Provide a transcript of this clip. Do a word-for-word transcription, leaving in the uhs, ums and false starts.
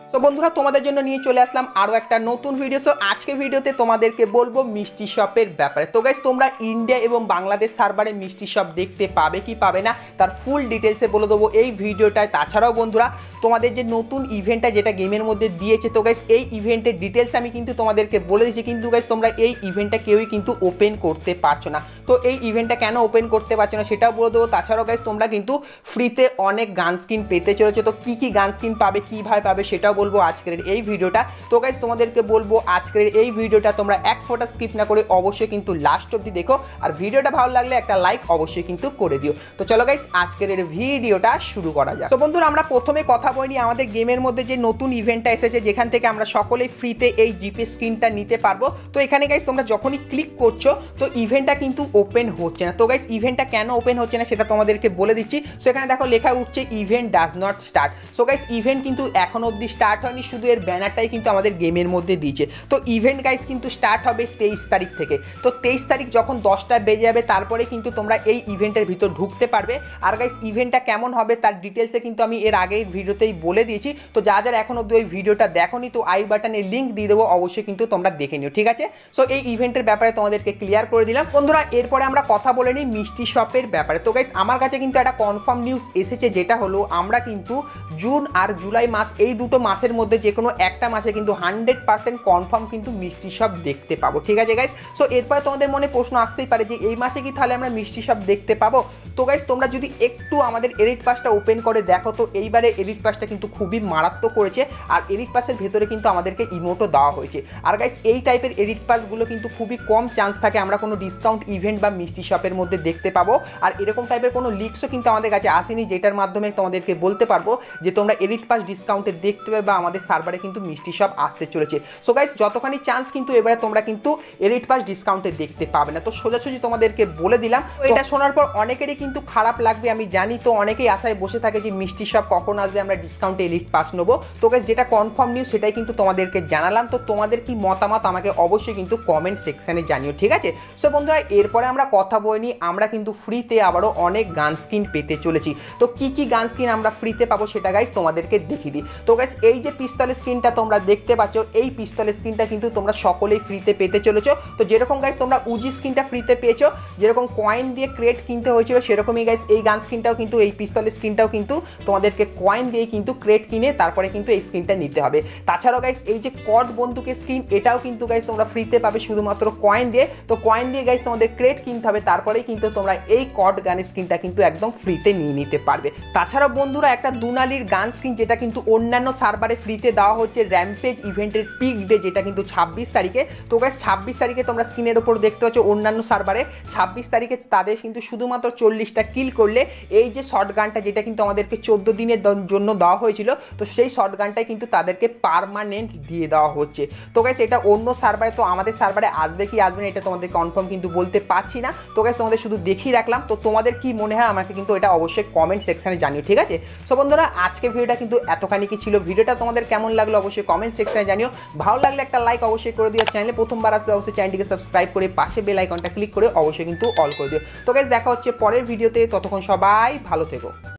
তো বন্ধুরা তোমাদের জন্য নিয়ে চলে আসলাম আরও একটা নতুন ভিডিও। সো আজকে ভিডিওতে তোমাদেরকে বলবো মিষ্টি শপের ব্যাপারে। তো গাইস তোমরা ইন্ডিয়া এবং বাংলাদেশ সার্ভারে মিষ্টি শপ দেখতে পাবে কি পাবে না তার ফুল ডিটেলসে বলে দেবো এই ভিডিওটায়। তাছাড়াও বন্ধুরা তোমাদের যে নতুন ইভেন্টটা যেটা গেমের মধ্যে দিয়েছে, তো গাইস এই ইভেন্টের ডিটেলস আমি কিন্তু তোমাদেরকে বলে দিচ্ছি, কিন্তু গাইস তোমরা এই ইভেন্টটা কেউই কিন্তু ওপেন করতে পারছো না। তো এই ইভেন্টটা কেন ওপেন করতে পারছো না সেটাও বলে দেবো। তাছাড়াও গাইস তোমরা কিন্তু ফ্রিতে অনেক গান স্কিন পেতে চলেছে, তো কী কী গান স্কিন পাবে কীভাবে পাবে সেটাও বলবো আজকের এই ভিডিওটা। তো গাইস তোমাদেরকে বলবো আজকের এই ভিডিওটা তোমরা এক ফোঁটা স্কিপ না করে অবশ্যই কিন্তু লাস্ট অবধি দেখো, আর ভিডিওটা ভালো লাগলে একটা লাইক অবশ্যই কিন্তু করে দিও। তো চলো গাইস আজকের এই ভিডিওটা শুরু করা যাক। তো বন্ধুরা আমরা প্রথমে কথা বলি আমাদের গেমের মধ্যে যে নতুন ইভেন্টটা এসেছে যেখান থেকে আমরা সকলেই ফ্রিতে এই জিপি স্কিনটা নিতে পারবো। তো এখানে গাইস তোমরা যখনই ক্লিক করছো তো ইভেন্টটা কিন্তু ওপেন হচ্ছে না। তো গাইস ইভেন্টটা কেন ওপেন হচ্ছে না সেটা তোমাদেরকে বলে দিচ্ছি। সো এখানে দেখো লেখা উঠছে event does not start. So guys event কিন্তু এখন অবধি স্টার্ট হয়নি, শুধু এর ব্যানারটাই কিন্তু আমাদের গেমের মধ্যে দিয়েছে। তো ইভেন্ট গাইস কিন্তু স্টার্ট হবে তেইশ তারিখ থেকে। তো তেইশ তারিখ যখন দশটা বেজে যাবে তারপরে কিন্তু তোমরা এই ইভেন্টের ভিতর ঢুকতে পারবে। আর গাইস ইভেন্টটা কেমন হবে তার ডিটেলসে কিন্তু আমি এর আগেই ভিডিওতেই বলে দিয়েছি। তো যা যারা এখন অবধি ওই ভিডিওটা দেখোনি তো আই বাটনে লিঙ্ক দিয়ে দেবো, অবশ্যই কিন্তু তোমরা দেখে নিও, ঠিক আছে। সো এই ইভেন্টের ব্যাপারে তোমাদেরকে ক্লিয়ার করে দিলাম বন্ধুরা। এরপরে আমরা কথা বলে নিই মিষ্টি শপের ব্যাপারে। তো গাইস আমার কাছে কিন্তু একটা কনফার্ম নিউজ এসেছে, যেটা হলো আমরা কিন্তু জুন আর জুলাই মাস এই দুটো মাসের মধ্যে যে কোনো একটা মাসে কিন্তু হান্ড্রেড পার্সেন্ট কনফার্ম কিন্তু মিষ্টি শপ দেখতে পাবো, ঠিক আছে গাইস। সো এরপরে তোমাদের মনে প্রশ্ন আসতেই পারে যে এই মাসে কি তাহলে আমরা মিষ্টি শপ দেখতে পাবো। তো গাইস তোমরা যদি একটু আমাদের এলিট পাসটা ওপেন করে দেখো তো এইবারে এলিট পাসটা কিন্তু খুবই মারাত্মক করেছে, আর এলিট পাসের ভেতরে কিন্তু আমাদেরকে ইমোটও দেওয়া হয়েছে। আর গাইস এই টাইপের এলিট পাসগুলো কিন্তু খুবই কম চান্স থাকে আমরা কোনো ডিসকাউন্ট ইভেন্ট বা মিষ্টি শপের মধ্যে দেখতে পাবো। আর এরকম টাইপের কোনো লিক্সও কিন্তু আমাদের কাছে আসেনি যেটার মাধ্যমে তোমাদেরকে বলতে পারবো যে তোমরা এলিট পাস ডিসকাউন্টে দেখতে পাবে বা আমাদের সার্ভারে কিন্তু মিষ্টি শপ আসতে চলেছে। সো গাইস যতখানি চান্স কিন্তু এবারে তোমরা কিন্তু এলিট পাস ডিসকাউন্টে দেখতে পাবে না। তো সোজাসুজি তোমাদেরকে বলে দিলাম। এটা শোনার পর অনেকেরই কিন্তু খারাপ লাগবে আমি জানি, তো অনেকেই আশায় বসে থাকে যে মিষ্টি শপ কখন আসবে, আমরা ডিসকাউন্টে এলিট পাস নেবো। তো গাইস যেটা কনফার্ম নিউজ সেটাই কিন্তু তোমাদেরকে জানালাম। তো তোমাদের কি মতামত আমাকে অবশ্যই কিন্তু কমেন্ট সেকশনে জানিও, ঠিক আছে। সো বন্ধুরা এরপরে আমরা কথা বলে নিই আমরা কিন্তু ফ্রিতে আবারও অনেক গান স্কিন পেতে চলেছি। তো কি কি গান স্কিন আমরা ফ্রিতে পাবো সেটা গাইস তোমাদেরকে দেখিয়ে দিই। তো গাইস এই যে পিস্তলের স্কিনটা তোমরা দেখতে পাচ্ছ, এই পিস্তলের স্কিনটা কিন্তু তোমরা সকলেই ফ্রিতে পেতে চলেছো। তো যেরকম গাইস তোমরা উজি স্কিনটা ফ্রিতে পেয়েছো, যেরকম কয়েন দিয়ে ক্রেট কিনতে হয়েছিল, সেরকমই গাইস এই গান স্কিনটাও কিন্তু এই পিস্তলের স্কিনটাও কিন্তু তোমাদেরকে কয়েন দিয়ে কিন্তু ক্রেট কিনে তারপরে কিন্তু এই স্কিনটা নিতে হবে। তাছাড়াও গাইস এই যে কড বন্দুকের স্কিন এটাও কিন্তু গাইস তোমরা ফ্রিতে পাবে শুধুমাত্র কয়েন দিয়ে। তো কয়েন দিয়ে গাইস তোমাদের ক্রেট কিনতে হবে, তারপরেই কিন্তু তোমরা এই কড গানের স্কিনটা কিন্তু একদম ফ্রিতে নিয়ে নিতে পারবে। তাছাড়াও বন্ধুরা একটা দুনালির গান স্কিন যেটা কিন্তু অন্যান্য সার্ভারে ফ্রিতে দেওয়া হচ্ছে র্যাম্পেজ ইভেন্টের পিক ডে, যেটা কিন্তু ছাব্বিশ তারিখে। তো গাইস ছাব্বিশ তারিখে তোমরা স্ক্রিনের ওপর দেখতে পাচ্ছ অন্যান্য সার্ভারে ছাব্বিশ তারিখে তাদের কিন্তু শুধুমাত্র চল্লিশটা কিল করলে এই যে শর্ট গানটা যেটা কিন্তু আমাদেরকে চোদ্দ দিনের জন্য দেওয়া হয়েছিল, তো সেই শর্ট গানটাই কিন্তু তাদেরকে পার্মানেন্ট দিয়ে দেওয়া হচ্ছে। তো গাইস এটা অন্য সার্ভারে, তো আমাদের সার্ভারে আসবে কি আসবে না এটা তোমাদের কনফার্ম কিন্তু বলতে পারছি না। তো গাইস তোমাদের শুধু দেখিয়ে রাখলাম। তো তোমাদের কি মনে হয় আমাকে কিন্তু এটা অবশ্যই কমেন্ট সেকশনে জানিও, ঠিক আছে। সো বন্ধুরা আজকে ভিডিওটা কিন্তু এতখানি কি ছিল, ভিডিওটা তোমাদের কেমন লাগলো অবশ্যই কমেন্ট সেকশনে জানিও। ভালো লাগলে একটা লাইক অবশ্যই করে দিও, চ্যানেলে প্রথমবার আসলে অবশ্যই চ্যানেলটিকে সাবস্ক্রাইব করে পাশে বেল আইকনটা ক্লিক করে অবশ্যই কিন্তু অল করে দিও। তো গাইস দেখা হচ্ছে পরের ভিডিওতে, ততক্ষণ সবাই ভালো থেকো।